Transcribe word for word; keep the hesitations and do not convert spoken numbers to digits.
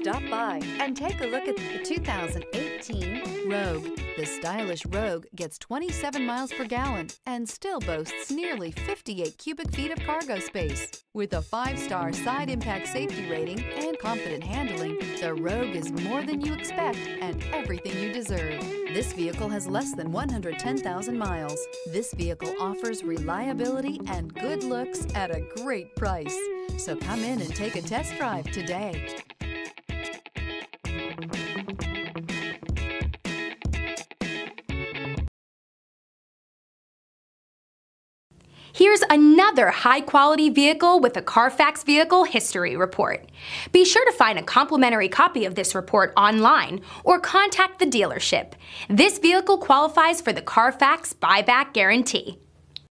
Stop by and take a look at the two thousand eighteen Rogue. The stylish Rogue gets twenty-seven miles per gallon and still boasts nearly fifty-eight cubic feet of cargo space. With a five-star side impact safety rating and confident handling, the Rogue is more than you expect and everything you deserve. This vehicle has less than one hundred ten thousand miles. This vehicle offers reliability and good looks at a great price. So come in and take a test drive today. Here's another high-quality vehicle with a Carfax Vehicle History Report. Be sure to find a complimentary copy of this report online or contact the dealership. This vehicle qualifies for the Carfax Buyback Guarantee.